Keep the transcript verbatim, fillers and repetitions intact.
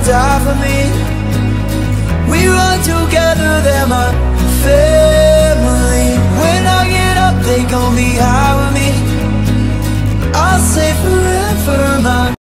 die for me. We run together, they're my family. When I get up, they gon' be high with me. I'll say forever my